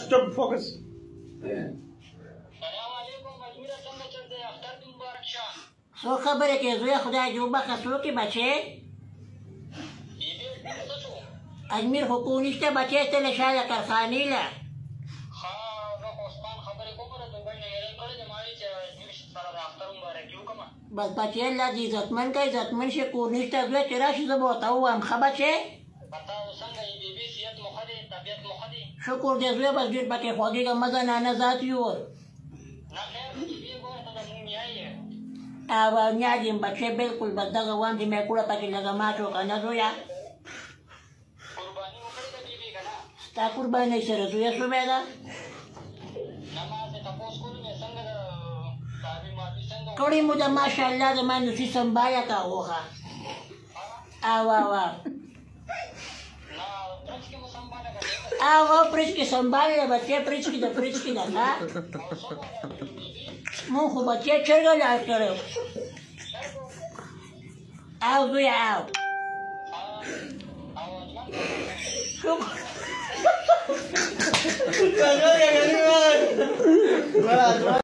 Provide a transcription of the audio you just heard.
stop focus. سو خبره کې زوی خدای جو بخه سو کې بچي اجمیر حکومت بچي ته لشاله کارخانه له بس بچي الله دې عزتمن کوي عزتمن شي کورنیش ته زوی چې راشي زه به ورته ووایم ښه بچي شکر دې زوی بس ډېر پکې خوږېږه مزه نانه ذات یو او نیادیم بچه بالکل بس دغه وام چې مې کوړه پکې لږه مات وکړه نه زویه ستا قربانۍ سره زویه شوې ده کړی مو ده ماشاءالله زما نصي سنباله کا وخه او فرج کې سنباله بچې فرج کې ده ښه مون خو بچې چرګه لاس کړی او زویه او